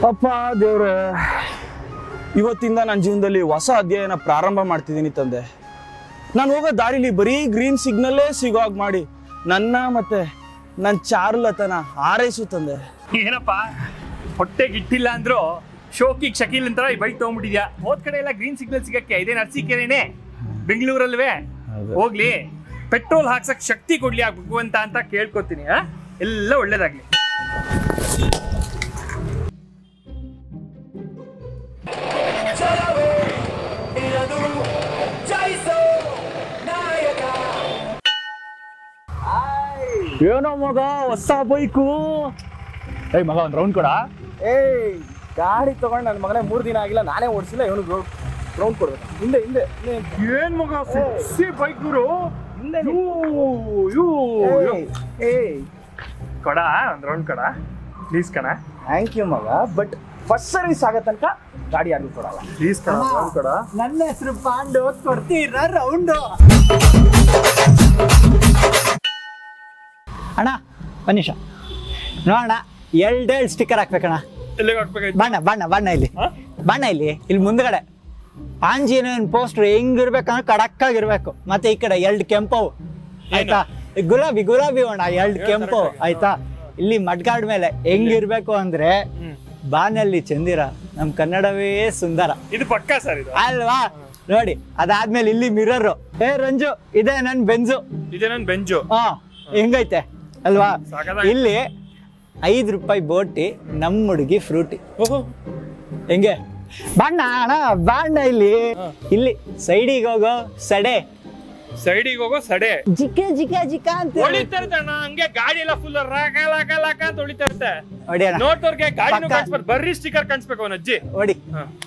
ಅಪ್ಪ ದೇವ್ರೆ, ಇವತ್ತಿಂದ ನನ್ನ ಜೀವನದಲ್ಲಿ ಹೊಸ ಅಧ್ಯಾಯನ ಪ್ರಾರಂಭ ಮಾಡ್ತಿದ್ದೀನಿ ತಂದೆ. ನಾನು ಹೋಗೋ ದಾರಿಲಿ ಬರೀ ಗ್ರೀನ್ ಸಿಗ್ನಲ್ಲೇ ಸಿಗೋ ಹಾಗೆ ಮಾಡಿ ನನ್ನ ಮತ್ತೆ ನನ್ನ ಚಾರುಲತನ ಹಾರೈಸು ತಂದೆ. ಏನಪ್ಪ ಹೊಟ್ಟೆಗೆ ಇಟ್ಟಿಲ್ಲ ಅಂದ್ರು ಶೋಕಿಗೆ ಶಕೀಲ್ ಅಂತ ಈ ಬೈಕ್ ತಗೊಂಡ್ಬಿಟ್ಟಿದ್ಯಾ. ಹೋದ್ ಕಡೆ ಎಲ್ಲ ಗ್ರೀನ್ ಸಿಗ್ನಲ್ ಸಿಗಕ್ಕೆ ಇದೇನು ಅರಸೀಕೆರೆನೇ ಬೆಂಗಳೂರಲ್ವೇ? ಹೋಗ್ಲಿ, ಪೆಟ್ರೋಲ್ ಹಾಕ್ಸಕ್ ಶಕ್ತಿ ಕೊಡ್ಲಿ ಆ ಭಗವಂತ ಅಂತ ಕೇಳ್ಕೊತೀನಿ. ಎಲ್ಲ ಒಳ್ಳೇದಾಗ್ಲಿ. ಏನೋ ಮಗ ಹೊಸ ಬೈಕು. ಮಗ ಒಂದು ರೌಂಡ್ ಕೊಡ. ಗಾಡಿ ತಗೊಂಡು ನನ್ನ ಮಗನೇ 3 ದಿನ ಆಗಿಲ್ಲ, ನಾನೇ ಓಡಿಸಿಲ್ಲ. ಇವನು ರೌಂಡ್ ಕೊಡ್ಬೇಕು. ಹಿಂದೆ ಹಿಂದೆ ಏನ್ ಮಗ ಬೈಕ್ ಗುರು. ಕೊಡ ಒಂದು ರೌಂಡ್ ಕೊಡ ಪ್ಲೀಸ್ ಕಣ. ಥ್ಯಾಂಕ್ ಯು ಮಗ, ಬಟ್ ಫಸ್ಟ್ ಸರ್ವಿಸ್ ಆಗೋ ತನಕ ಗಾಡಿ ಯಾರಿಗೂ ಕೊಡಲ್ಲ. ಪ್ಲೀಸ್ ಕಣ ರೌಂಡ್ ಕೊಡ. ನನ್ನ ಹೆಸರು ಪಾಂಡು, ಕೊಡ್ತೀರ ರೌಂಡು. ಅಣ್ಣ ಒಂದು ನಿಮಿಷ ನೋಡೋಣ, 2 ಸ್ಟಿಕ್ಕರ್ ಹಾಕ್ಬೇಕಣ್ಣ. ಎಲ್ಲಿಗೆ ಹಾಕ್ಬೇಕಾಯ್ತು? ಬಣ್ಣ ಬಣ್ಣ ಬಣ್ಣ ಇಲ್ಲಿ ಬಣ್ಣ ಇಲ್ಲಿ ಮುಂದ್ಗಡೆ ಆಂಜನೇಯನ್ ಪೋಸ್ಟರ್ ಹೆಂಗಿರ್ಬೇಕಂದ್ರೆ ಕಡಕ್ಕಾಗಿರ್ಬೇಕು. ಮತ್ತೆ ಈ ಕಡೆ 2 ಕೆಂಪವು ಆಯ್ತಾ, ಗುಲಾಬಿ ಅಣ್ಣ 2 ಕೆಂಪು ಆಯ್ತಾ. ಇಲ್ಲಿ ಮಡ್ಗಾಡ್ ಮೇಲೆ ಹೆಂಗಿರ್ಬೇಕು ಅಂದ್ರೆ ಬಾನಲ್ಲಿ ಚಂದಿರ, ನಮ್ ಕನ್ನಡವೇ ಸುಂದರ. ಇದು ಪಕ್ಕಾ ಸರ್, ಇದು ಅಲ್ವಾ? ನೋಡಿ, ಅದಾದ್ಮೇಲೆ ಇಲ್ಲಿ ಮಿರರ್. ರಂಜು ಇದೆ ನನ್ ಬೆಂಜು. ಇದೆ ನನ್ ಬೆಂಜು. ಹೆಂಗೈತೆ ಅಲ್ವಾ? ಇಲ್ಲಿ 5 ರೂಪಾಯಿ ಬೋಟಿ, ನಮ್ಮ ಹುಡುಗಿ ಫ್ರೂಟಿ. ಹೆಂಗೆ ಬಣ್ಣ ಅಣ್ಣ, ಬಣ್ಣ ಇಲ್ಲಿ ಸೈಡಿಗೆ ಹೋಗೋ ಸಡೆ, ಜಿಕ್ಕ ಅಂತ ಹೊಳಿತಾರಣ್ಣ. ಹಂಗೆ ಗಾಡಿ ಎಲ್ಲ ಫುಲ್ ರಾಕ ಅಂತ ಹೊಳಿತಾ ಇರುತ್ತೆ. ಹೊಡಿಯೋಣ ನೋಡ್ದವ್ರಿಗೆ ಗಾಡಿ ಕಾಣಿಸ್ಬಾರ್ದು, ಬರ್ರಿ ಸ್ಟಿಕ್ಕರ್ ಕಾಣಿಸ್ಬೇಕು ಅವನ ಅಜ್ಜಿ. ಹೊಡಿ.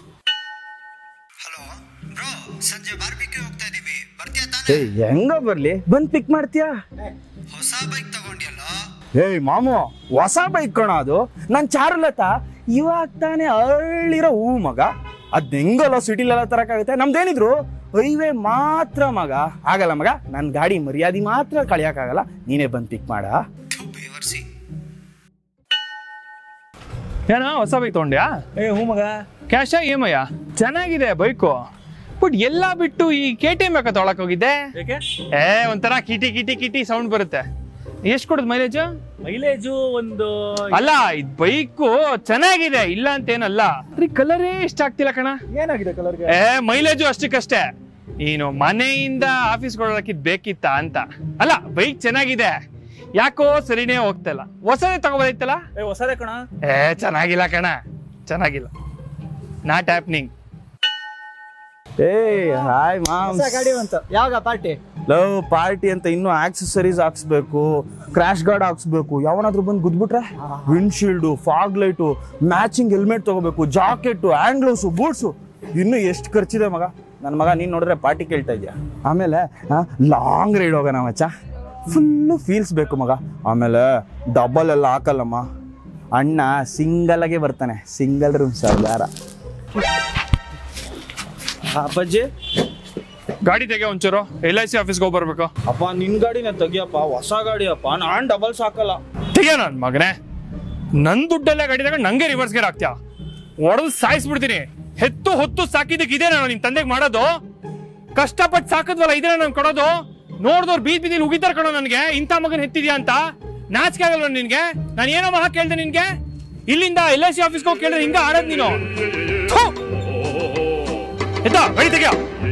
ಹಲೋ ಬ್ರೋ, ಸಂಜೆ ಬಾರ್ಬಿಕ್ಯೂ ಹೋಗ್ತಾ ಇದೀವಿ, ಬರ್ತೀಯಾ ತಾನೇ? ಹೆಂಗ ಬರ್ಲಿ, ಬಂದ್ ಪಿಕ್ ಮಾಡ್ತೀಯಾ? ಹೊಸ ಬೈಕ್ ತಗೊಂಡ್ಯಲ್ಲ? ಮಾಮು, ಹೊಸ ಬೈಕ್ ಕಣ ಅದು. ನನ್ ಚಾರುಲತ ಇವಾಗ ತಾನೇ ಅರಳಿರೋ ಹೂ ಮಗ. ಅದ್ ಹೆಂಗಲ್ಲ ಸಿಟಿಲೆಲ್ಲ ತರಕಾಗುತ್ತೆ. ನಮ್ದೇನಿದ್ರು ಹೈವೇ ಮಾತ್ರ ಮಗ. ಆಗಲ್ಲ ಮಗ, ನನ್ ಗಾಡಿ ಮರ್ಯಾದೆ ಮಾತ್ರ ಕಳಿಯಕ್ಕಾಗಲ್ಲ. ನೀನೇ ಬಂದ್ ಪಿಕ್ ಮಾಡ. ಏನ ಹೊಸ ಬೈಕ್ ತಗೊಂಡ್ಯಾ? ಹೂ ಮಗ. ಕ್ಯಾಶ EMI ಚೆನ್ನಾಗಿದೆ ಬೈಕು, ಬಟ್ ಎಲ್ಲ ಬಿಟ್ಟು ಈ KTM ಯಾಕೆ ತೊಗೊಳಕ್ ಹೋಗಿದ್ದೆ? ಒಂಥರ ಕಿಟಿ ಸೌಂಡ್ ಬರುತ್ತೆ. ಎಷ್ಟು ಕೊಡುದು ಮೈಲೇಜು? ಒಂದು ಅಲ್ಲ, ಇದು ಬೈಕು ಚೆನ್ನಾಗಿದೆ, ಇಲ್ಲ ಅಂತ ಏನಲ್ಲ. ಕಲರೇ ಇಷ್ಟ ಆಗ್ತಿಲ್ಲ ಕಣ. ಏನಾಗಿದೆ ಕಲರ್ಗೆ? ಮೈಲೇಜು ಅಷ್ಟಕ್ಕಷ್ಟೇ. ನೀನು ಮನೆಯಿಂದ ಆಫೀಸ್ ಕೊಡೋಕಿದ್ ಬೇಕಿತ್ತ ಅಂತ ಅಲ್ಲ. ಬೈಕ್ ಚೆನ್ನಾಗಿದೆ, ಯಾಕೋ ಸರಿನೇ ಹೋಗ್ತಲ್ಲ. ಹೊಸದೇ ತಗೋಬೋದೈತಲ್ಲ? ಹೊಸದೇ ಕಣ. ಚೆನ್ನಾಗಿಲ್ಲ ಕಣ, ಚೆನ್ನಾಗಿಲ್ಲ. Not happening. Hi mom. ಗಾಡಿ ಬಂತು. ಯಾವಾಗ ಪಾರ್ಟಿ? ಲವ್ ಪಾರ್ಟಿ ಅಂತ ಇನ್ನೂ ಆಕ್ಸೆಸರೀಸ್ ಹಾಕ್ಸ್ಬೇಕು, ಕ್ರಾಶ್ ಗಾರ್ಡ್ ಹಾಕ್ಸ್ಬೇಕು. ಯಾವನಾದ್ರೂ ಬಂದು ಗುದ್ಬಿಟ್ರೆ windshield, fog light, matching helmet ತಗೋಬೇಕು, ಜಾಕೆಟು, ಹ್ಯಾಂಡ್ ಗ್ಲೌಸು, ಬೂಟ್ಸು. ಇನ್ನು ಎಷ್ಟು ಖರ್ಚಿದೆ ಮಗ. ನನ್ನ ಮಗ ನೀನ್ ನೋಡಿದ್ರೆ ಪಾರ್ಟಿ ಕೇಳ್ತಾ ಇದೆಯಾ? ಆಮೇಲೆ ಲಾಂಗ್ ರೈಡ್ ಹೋಗೋಣ ಮಚ್ಚ, ಫುಲ್ಲು ಫೀಲ್ಸ್ ಬೇಕು ಮಗ. ಆಮೇಲೆ ಡಬಲ್ ಎಲ್ಲ ಹಾಕಲ್ಲಮ್ಮ, ಅಣ್ಣ ಸಿಂಗಲ್ ಆಗೇ ಬರ್ತಾನೆ. ಸಿಂಗಲ್ ರೂಮ್ ಸರ್ದಾರ. ಅಪ್ಪಾಜಿ ಗಾಡಿ ತೆಗೆ ಒಂಚೂರು, LIC ಆಫೀಸ್ಗೆ ಹೋಗಿ ಬರ್ಬೇಕು. ಅಪ್ಪ ನಿನ್ ಗಾಡಿನ ತೆಗಿಯಪ್ಪ, ಹೊಸ ಗಾಡಿ ಅಪ್ಪ. ನಾನ್ ಡಬಲ್ಸ್ ಹಾಕಲ್ಲ. ತೆಗಿಯ ನನ್ ಮಗನೇ, ನನ್ ದುಡ್ಡಲ್ಲೇ ಗಾಡಿ ತಗೊಂಡು ನಂಗೆ ರಿವರ್ಸ್ ಗೇರ್ ಹಾಕ್ತೀಯ? ಹೊಡೆದು ಸಾಯಿಸ್ಬಿಡ್ತೀನಿ. ಹೊತ್ತು ಸಾಕಿದ್ದಕ್ಕೆ ಇದೇ ನಾನು ನಿನ್ ತಂದೆಗೆ ಮಾಡೋದು. ಕಷ್ಟಪಟ್ಟು ಸಾಕದ್ವಲ್ಲ, ಇದೇ ನಾನು ಕೊಡೋದು. ನೋಡ್ದವ್ರು ಬೀದಿಲಿ ಉಗಿತಾರ ಕಣೋ ನನಗೆ, ಇಂಥ ಮಗನ್ ಹೆತ್ತಿದ್ಯಾ ಅಂತ. ನಾಚಿಕೆ ಆಗಲ್ವ ನಿನ್ಗೆ? ನಾನು ಏನೋ ಮಹಾ ಕೇಳ್ದೆ ನಿನ್ಗೆ? ಇಲ್ಲಿಂದ LIC ಆಫೀಸ್ಗೆ ಹೋಗಿ ಕೇಳಿದ್ರೆ ಹಿಂಗ ಆಡೋದು ನೀನು? ಎತ್ತ ಗಾಡಿ ತೆಗಿಯ.